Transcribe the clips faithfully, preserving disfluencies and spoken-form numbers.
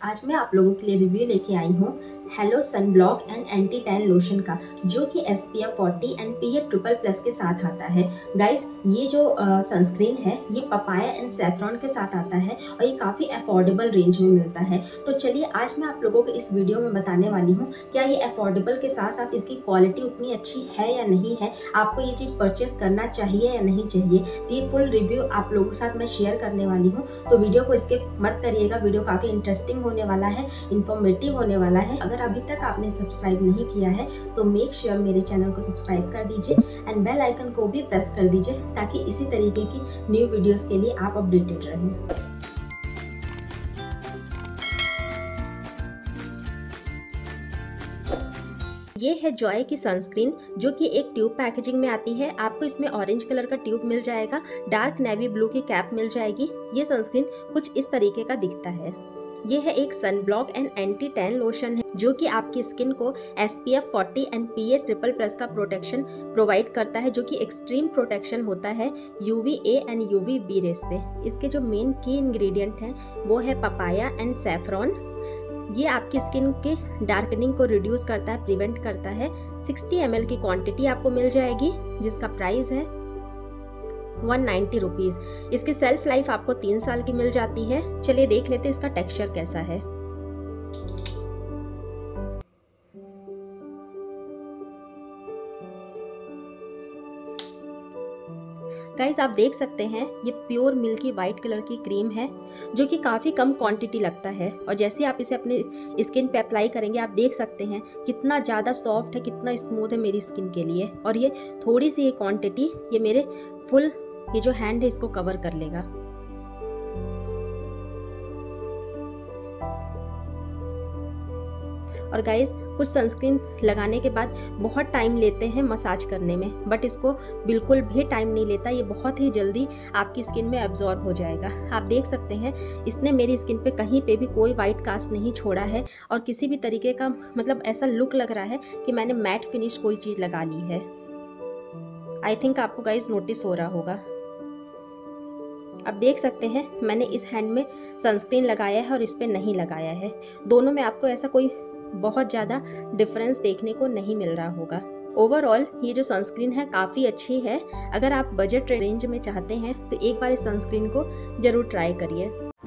आज मैं आप लोगों के लिए रिव्यू लेके आई हूँ hello sun block and anti tan lotion का, जो कि S P F forty and P A triple plus के साथ आता है। गाइस, ये जो सनस्क्रीन है ये पपाया एंड सैफरॉन के साथ आता है और ये काफ़ी अफोर्डेबल रेंज में मिलता है। तो चलिए आज मैं आप लोगों को इस वीडियो में बताने वाली हूँ क्या ये अफोर्डेबल के साथ साथ इसकी क्वालिटी उतनी अच्छी है या नहीं है, आपको ये चीज़ परचेस करना चाहिए या नहीं चाहिए। तो ये फुल रिव्यू आप लोगों के साथ मैं शेयर करने वाली हूँ, तो वीडियो को स्किप मत करिएगा। वीडियो काफ़ी इंटरेस्टिंग होने वाला है, इन्फॉर्मेटिव होने वाला है। अगर अभी तक आपने सब्सक्राइब नहीं किया है तो मेक श्योर मेरे चैनल को सब्सक्राइब कर दीजिए एंड बेल आइकन को भी प्रेस कर दीजिए, ताकि इसी तरीके की न्यू वीडियोस के लिए आप अपडेटेड रहें। ये है जॉय की सनस्क्रीन, जो कि एक ट्यूब पैकेजिंग में आती है। आपको इसमें ऑरेंज कलर का ट्यूब मिल जाएगा, डार्क नेवी ब्लू की कैप मिल जाएगी। ये सनस्क्रीन कुछ इस तरीके का दिखता है। ये है एक sun block and anti tan lotion है, जो कि आपकी स्किन को S P F forty and P A triple plus का प्रोटेक्शन प्रोवाइड करता है, जो कि एक्सट्रीम प्रोटेक्शन होता है U V A and U V B rays से। इसके जो मेन की इंग्रेडिएंट हैं वो है पपाया एंड सैफरॉन। ये आपकी स्किन के डार्कनिंग को रिड्यूस करता है, प्रिवेंट करता है। सिक्सटी एम एल की क्वांटिटी आपको मिल जाएगी, जिसका प्राइस है वन नाइन्टी रुपीज। इसकी सेल्फ लाइफ आपको तीन साल की मिल जाती है। चलिए देख लेते हैं इसका टेक्सचर कैसा है। गाइस, आप देख सकते हैं ये प्योर मिल्की वाइट कलर की क्रीम है, जो कि काफ़ी कम क्वांटिटी लगता है। और जैसे आप इसे अपने स्किन पे अप्लाई करेंगे, आप देख सकते हैं कितना ज़्यादा सॉफ्ट है, कितना स्मूथ है मेरी स्किन के लिए। और ये थोड़ी सी ये क्वांटिटी ये मेरे फुल ये जो हैंड है इसको कवर कर लेगा। और गाइस, कुछ सनस्क्रीन लगाने के बाद बहुत टाइम लेते हैं मसाज करने में, बट इसको बिल्कुल भी टाइम नहीं लेता। ये बहुत ही जल्दी आपकी स्किन में एब्जॉर्ब हो जाएगा। आप देख सकते हैं इसने मेरी स्किन पे कहीं पे भी कोई वाइट कास्ट नहीं छोड़ा है, और किसी भी तरीके का मतलब ऐसा लुक लग रहा है कि मैंने मैट फिनिश कोई चीज़ लगा ली है। आई थिंक आपको गाइस नोटिस हो रहा होगा। आप देख सकते हैं मैंने इस हैंड में सनस्क्रीन लगाया है और इस पे नहीं लगाया है। दोनों में आपको ऐसा कोई बहुत ज़्यादा डिफरेंस देखने को नहीं मिल रहा होगा। ओवरऑल ये जो सनस्क्रीन है काफ़ी अच्छी है। अगर आप बजट रेंज में चाहते हैं तो एक बार इस सनस्क्रीन को ज़रूर ट्राई करिए।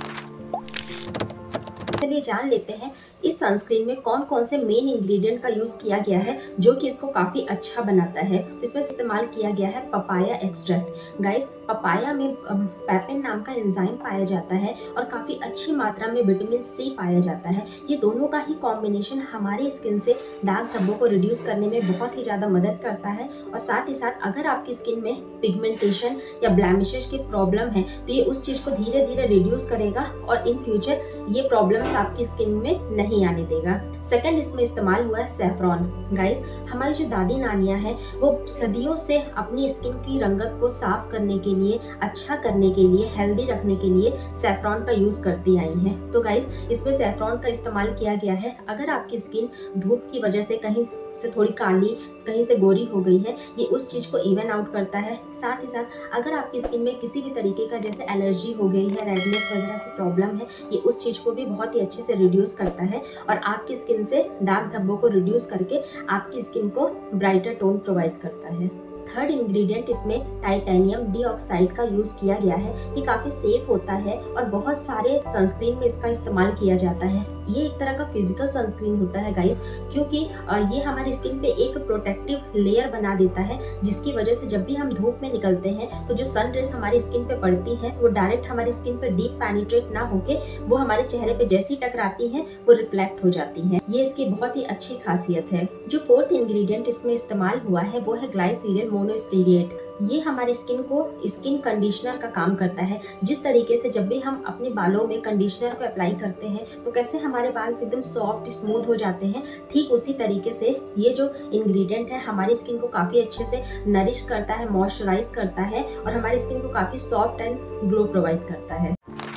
चलिए जान लेते हैं इस सनस्क्रीन में कौन कौन से मेन इंग्रेडिएंट का यूज़ किया गया है, जो कि इसको काफ़ी अच्छा बनाता है। इसमें इस्तेमाल किया गया है पपाया एक्सट्रैक्ट। गाइस, पपाया में पैपेन नाम का एंजाइम पाया जाता है और काफ़ी अच्छी मात्रा में विटामिन सी पाया जाता है। ये दोनों का ही कॉम्बिनेशन हमारी स्किन से दाग धब्बों को रिड्यूस करने में बहुत ही ज़्यादा मदद करता है। और साथ ही साथ अगर आपकी स्किन में पिगमेंटेशन या ब्लैमिशेस की प्रॉब्लम है तो ये उस चीज़ को धीरे धीरे रिड्यूस करेगा और इन फ्यूचर ये प्रॉब्लम्स आपकी स्किन में नहीं आने देगा। सेकंड, इसमें इस्तेमाल हुआ है सैफरॉन। गाइस, हमारी जो दादी नानियां हैं वो सदियों से अपनी स्किन की रंगत को साफ करने के लिए, अच्छा करने के लिए, हेल्दी रखने के लिए सैफरॉन का यूज करती आई हैं। तो गाइस, इसमें सैफरॉन का इस्तेमाल किया गया है। अगर आपकी स्किन धूप की वजह से कहीं से थोड़ी काली, कहीं से गोरी हो गई है, ये उस चीज़ को इवन आउट करता है। साथ ही साथ अगर आपकी स्किन में किसी भी तरीके का जैसे एलर्जी हो गई है, रेडनेस वगैरह की प्रॉब्लम है, ये उस चीज़ को भी बहुत ही अच्छे से रिड्यूस करता है और आपकी स्किन से दाग धब्बों को रिड्यूस करके आपकी स्किन को ब्राइटर टोन प्रोवाइड करता है। थर्ड इंग्रेडिएंट इसमें टाइटेनियम डाइऑक्साइड का यूज़ किया गया है। ये काफ़ी सेफ होता है और बहुत सारे सनस्क्रीन में इसका इस्तेमाल किया जाता है। ये एक तरह का फिजिकल सनस्क्रीन होता है गाइस, क्योंकि ये हमारी स्किन पे एक प्रोटेक्टिव लेयर बना देता है, जिसकी वजह से जब भी हम धूप में निकलते हैं तो जो सन रेस हमारी स्किन पे पड़ती है वो डायरेक्ट हमारी स्किन पे डीप पेनिट्रेट ना होके वो हमारे चेहरे पे जैसी टकराती हैं वो रिफ्लेक्ट हो जाती हैं। ये इसकी बहुत ही अच्छी खासियत है। जो फोर्थ इंग्रेडिएंट इसमें इस्तेमाल हुआ है वो है ग्लाइसरीन मोनोस्टेरेट। ये हमारे स्किन को स्किन कंडीशनर का काम करता है। जिस तरीके से जब भी हम अपने बालों में कंडीशनर को अप्लाई करते हैं तो कैसे हमारे बाल एकदम सॉफ्ट स्मूथ हो जाते हैं, ठीक उसी तरीके से ये जो इंग्रेडिएंट है हमारी स्किन को काफ़ी अच्छे से नरिश करता है, मॉइस्चराइज करता है और हमारी स्किन को काफ़ी सॉफ्ट एंड ग्लो प्रोवाइड करता है।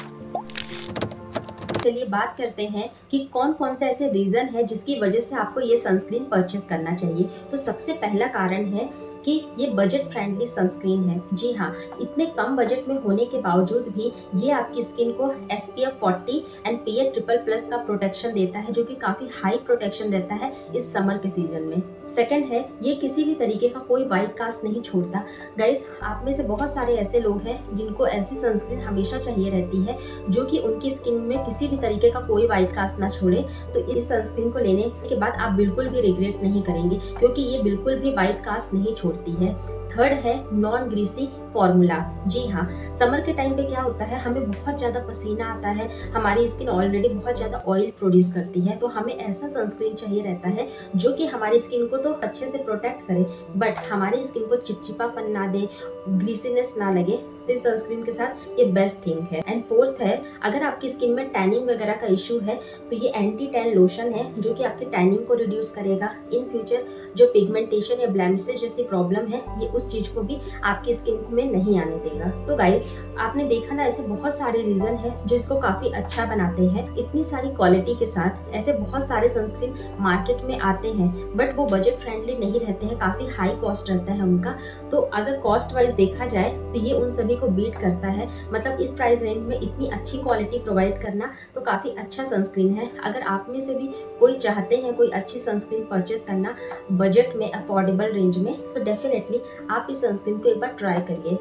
चलिए बात करते हैं कि कौन कौन से ऐसे रीज़न है जिसकी वजह से आपको ये सनस्क्रीन परचेस करना चाहिए। तो सबसे पहला कारण है कि ये बजट फ्रेंडली सनस्क्रीन है। जी हाँ, इतने कम बजट में होने के बावजूद भी ये आपकी स्किन को S P F forty and P A triple plus का प्रोटेक्शन देता है, जो कि काफी हाई प्रोटेक्शन रहता है इस समर के सीजन में। सेकंड है, ये किसी भी तरीके का कोई वाइट कास्ट नहीं छोड़ता। गाइस, आप में से बहुत सारे ऐसे लोग हैं जिनको ऐसी सनस्क्रीन हमेशा चाहिए रहती है जो कि उनकी स्किन में किसी भी तरीके का कोई वाइट कास्ट ना छोड़े। तो इस सनस्क्रीन को लेने के बाद आप बिल्कुल भी रिग्रेट नहीं करेंगे, क्योंकि ये बिल्कुल भी वाइट कास्ट नहीं छोड़ती है। थर्ड है नॉन ग्रीसी फॉर्मूला। जी हाँ, समर के टाइम पे क्या होता है, हमें बहुत ज़्यादा पसीना आता है, हमारी स्किन ऑलरेडी बहुत ज़्यादा ऑयल प्रोड्यूस करती है, तो हमें ऐसा सनस्क्रीन चाहिए रहता है जो कि हमारी स्किन को तो अच्छे से प्रोटेक्ट करे, बट हमारी स्किन को चिपचिपापन ना दे, ग्रीसीनेस ना लगे। तो इस सनस्क्रीन के साथ ये बेस्ट थिंग है। एंड फोर्थ है, अगर आपकी स्किन में टैनिंग वगैरह का इशू है तो ये एंटी टैन लोशन है जो कि आपकी टैनिंग को रिड्यूस करेगा। इन फ्यूचर जो पिगमेंटेशन या ब्लैमिशेस जैसी प्रॉब्लम है, ये उस चीज को भी आपकी स्किन में नहीं आने देगा। तो गाइस, आपने देखा ना, ऐसे बहुत सारे रीजन है जो इसको काफी अच्छा बनाते हैं। इतनी सारी क्वालिटी के साथ ऐसे बहुत सारे सनस्क्रीन मार्केट में आते हैं, बट वो बजट फ्रेंडली नहीं रहते हैं, काफी हाई कॉस्ट रहता है उनका। तो अगर कॉस्ट वाइज देखा जाए तो ये उन सभी को बीट करता है। मतलब इस प्राइस रेंज में इतनी अच्छी क्वालिटी प्रोवाइड करना तो काफी अच्छा सनस्क्रीन है। अगर आप में से भी कोई चाहते हैं कोई अच्छी सनस्क्रीन परचेस करना बजट में, अफोर्डेबल रेंज में, तो डेफिनेटली आप इस सनस्क्रीन को एक बार ट्राई करिए।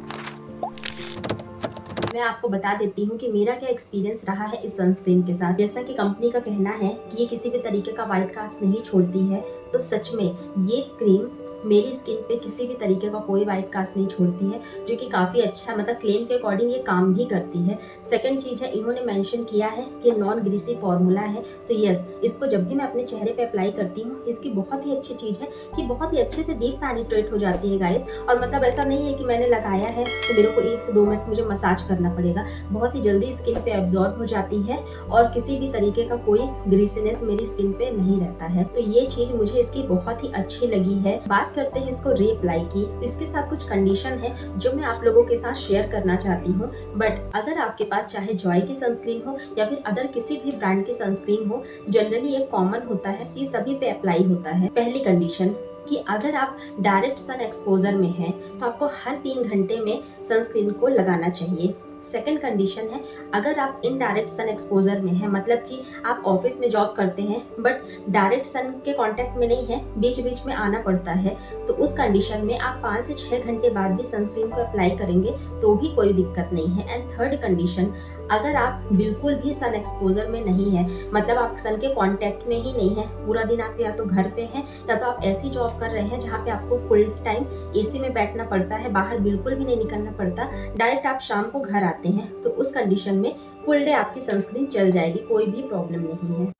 मैं आपको बता देती हूँ कि मेरा क्या एक्सपीरियंस रहा है इस सनस्क्रीन के साथ। जैसा कि कंपनी का कहना है कि ये किसी भी तरीके का वाइट कास्ट नहीं छोड़ती है, तो सच में ये क्रीम मेरी स्किन पे किसी भी तरीके का कोई वाइट कास्ट नहीं छोड़ती है, जो कि काफ़ी अच्छा, मतलब क्लेम के अकॉर्डिंग ये काम भी करती है। सेकंड चीज़ है, इन्होंने मेंशन किया है कि नॉन ग्रीसी फॉर्मूला है, तो यस, इसको जब भी मैं अपने चेहरे पे अप्लाई करती हूँ, इसकी बहुत ही अच्छी चीज़ है कि बहुत ही अच्छे से डीप पेनिट्रेट हो जाती है गाइस। और मतलब ऐसा नहीं है कि मैंने लगाया है तो मेरे को एक से दो मिनट मुझे मसाज करना पड़ेगा, बहुत ही जल्दी स्किन पे एब्जॉर्ब हो जाती है और किसी भी तरीके का कोई ग्रीसीनेस मेरी स्किन पे नहीं रहता है। तो ये चीज़ मुझे इसकी बहुत ही अच्छी लगी है। बात करते हैं इसको रीअप्लाई की, तो इसके साथ कुछ कंडीशन है जो मैं आप लोगों के साथ शेयर करना चाहती हूँ। बट अगर आपके पास चाहे जॉय की सनस्क्रीन हो या फिर अदर किसी भी ब्रांड की सनस्क्रीन हो, जनरली ये कॉमन होता है, ये सभी पे अप्लाई होता है। पहली कंडीशन कि अगर आप डायरेक्ट सन एक्सपोजर में हैं तो आपको हर तीन घंटे में सनस्क्रीन को लगाना चाहिए। सेकेंड कंडीशन है, अगर आप इनडायरेक्ट सन एक्सपोजर में हैं, मतलब कि आप ऑफिस में जॉब करते हैं बट डायरेक्ट सन के कांटेक्ट में नहीं है, बीच बीच में आना पड़ता है, तो उस कंडीशन में आप पाँच से छः घंटे बाद भी सनस्क्रीन को अप्लाई करेंगे तो भी कोई दिक्कत नहीं है। एंड थर्ड कंडीशन, अगर आप बिल्कुल भी सन एक्सपोजर में नहीं है, मतलब आप सन के कांटेक्ट में ही नहीं है, पूरा दिन आप या तो घर पे हैं या तो आप ऐसी जॉब कर रहे हैं जहाँ पे आपको फुल टाइम एसी में बैठना पड़ता है, बाहर बिल्कुल भी नहीं निकलना पड़ता, डायरेक्ट आप शाम को घर आते हैं, तो उस कंडीशन में फुल डे आपकी सनस्क्रीन चल जाएगी, कोई भी प्रॉब्लम नहीं है।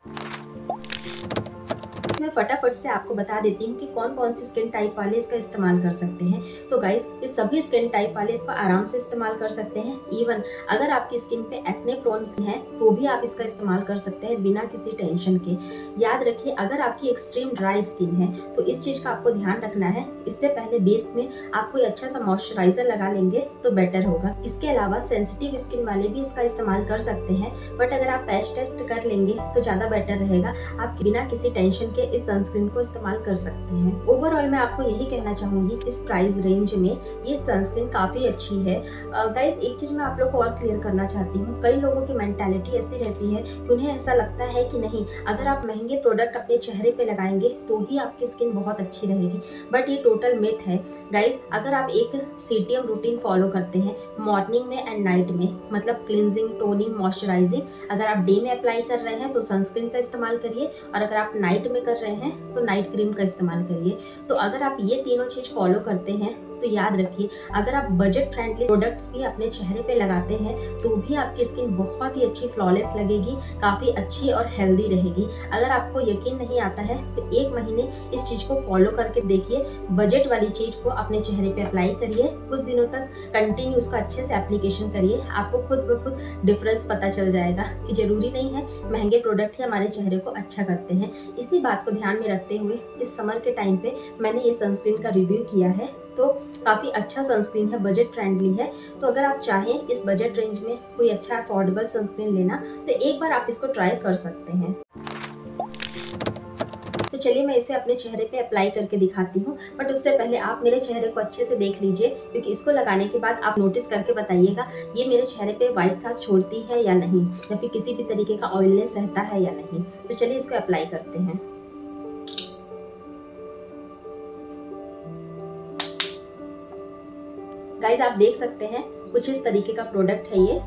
मैं फटाफट से आपको बता देती हूँ कि कौन कौन सी स्किन टाइप वाले इसका इस्तेमाल कर सकते हैं। तो गाइस, ये सभी स्किन टाइप वाले इसको आराम से इस्तेमाल कर सकते हैं। इवन अगर आपकी स्किन पे एक्ने प्रोन है तो भी आप इसका इस्तेमाल कर सकते हैं बिना किसी टेंशन के। याद रखिए, अगर आपकी एक्सट्रीम ड्राई स्किन है तो इस चीज का आपको ध्यान रखना है, इससे पहले बेस में आप कोई अच्छा सा मॉइस्चराइजर लगा लेंगे तो बेटर होगा। इसके अलावा सेंसिटिव स्किन वाले भी इसका इस्तेमाल कर सकते हैं, बट अगर आप पैच टेस्ट कर लेंगे तो ज्यादा बेटर रहेगा, आप बिना किसी टेंशन के इस सनस्क्रीन को इस्तेमाल कर सकते हैं। ओवरऑल मैं आपको यही कहना चाहूंगी, इस प्राइस रेंज में ये सनस्क्रीन काफी अच्छी है। गाइस, uh, एक चीज मैं आप लोग को और क्लियर करना चाहती हूँ, कई लोगों की मेंटालिटी ऐसी रहती है कि उन्हें ऐसा लगता है कि नहीं, अगर आप महंगे प्रोडक्ट अपने चेहरे पे लगाएंगे तो ही आपकी स्किन बहुत अच्छी रहेगी, बट ये टोटल मिथ है। गाइस, अगर आप एक सीटीएम रूटीन फॉलो करते हैं मॉर्निंग में एंड नाइट में, मतलब क्लिनजिंग, टोनिंग, मॉइस्चराइजिंग, अगर आप डे में अप्लाई कर रहे हैं तो सनस्क्रीन का इस्तेमाल करिए, और अगर आप नाइट में कर रहे हैं तो नाइट क्रीम का इस्तेमाल करिए। तो अगर आप ये तीनों चीज फॉलो करते हैं तो याद रखिए, अगर आप बजट फ्रेंडली प्रोडक्ट्स भी अपने चेहरे पे लगाते हैं तो भी आपकी स्किन बहुत ही अच्छी फ्लॉलेस लगेगी, काफी अच्छी और हेल्दी रहेगी। अगर आपको यकीन नहीं आता है तो एक महीने इस चीज को फॉलो करके देखिए, बजट वाली चीज को अपने चेहरे पे अप्लाई करिए, कुछ दिनों तक कंटिन्यू उसका अच्छे से एप्लीकेशन करिए, आपको खुद ब खुद डिफरेंस पता चल जाएगा कि जरूरी नहीं है महंगे प्रोडक्ट ही हमारे चेहरे को अच्छा करते हैं। इसी बात को ध्यान में रखते हुए इस समर के टाइम पे मैंने ये सनस्क्रीन का रिव्यू किया है, तो काफ़ी अच्छा सनस्क्रीन है, बजट फ्रेंडली है। तो अगर आप चाहें इस बजट रेंज में कोई अच्छा अफोर्डेबल सनस्क्रीन लेना तो एक बार आप इसको ट्राई कर सकते हैं। तो तो चलिए मैं इसे अपने चेहरे पे अप्लाई करके दिखाती हूँ। बट उससे पहले आप मेरे चेहरे को अच्छे से देख लीजिए, क्योंकि इसको लगाने के बाद आप नोटिस करके बताइएगा ये मेरे चेहरे पे व्हाइट कास्ट छोड़ती है या नहीं, या फिर किसी भी तरीके का ऑयलनेस रहता है या नहीं। तो चलिए इसको अप्लाई करते हैं। गाइस आप देख सकते हैं कुछ इस तरीके का प्रोडक्ट है ये।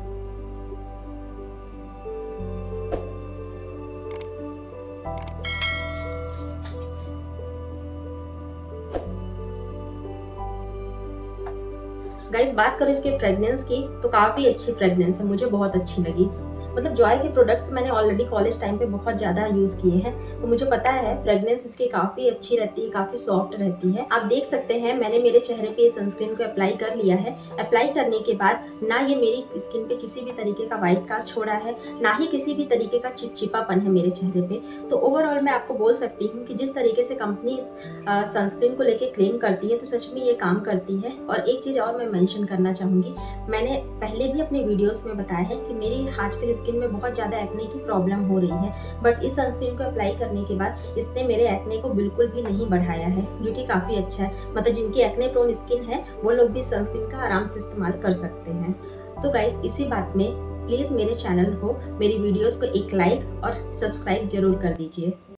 गाइस बात करूँ इसके फ्रेग्रेंस की तो काफ़ी अच्छी फ्रेग्रेंस है, मुझे बहुत अच्छी लगी। मतलब जॉय के प्रोडक्ट्स मैंने ऑलरेडी कॉलेज टाइम पे बहुत ज़्यादा यूज़ किए हैं, तो मुझे पता है फ्रेग्रेंस इसकी काफ़ी अच्छी रहती है, काफ़ी सॉफ्ट रहती है। आप देख सकते हैं मैंने मेरे चेहरे पे सनस्क्रीन को अप्लाई कर लिया है। अप्लाई करने के बाद ना ये मेरी स्किन पे किसी भी तरीके का व्हाइट कास्ट छोड़ा है, ना ही किसी भी तरीके का चिपचिपापन है मेरे चेहरे पे। तो ओवरऑल मैं आपको बोल सकती हूँ कि जिस तरीके से कंपनी सनस्क्रीन को लेकर क्लेम करती है, तो सच में ये काम करती है। और एक चीज़ और मैं मेंशन करना चाहूँगी, मैंने पहले भी अपने वीडियोस में बताया है कि मेरी आजकल स्किन में बहुत ज़्यादा एक्ने की प्रॉब्लम हो रही है, बट इस सनस्क्रीन को अप्लाई करने के बाद इसने मेरे एक्ने को बिल्कुल भी नहीं बढ़ाया है, जो कि काफ़ी अच्छा है। मतलब जिनकी एक्ने प्रोन स्किन है वो लोग भी सनस्क्रीन का आराम से इस्तेमाल कर सकते हैं। तो गाइस इसी बात में प्लीज़ मेरे चैनल को, मेरी वीडियोस को एक लाइक और सब्सक्राइब जरूर कर दीजिए।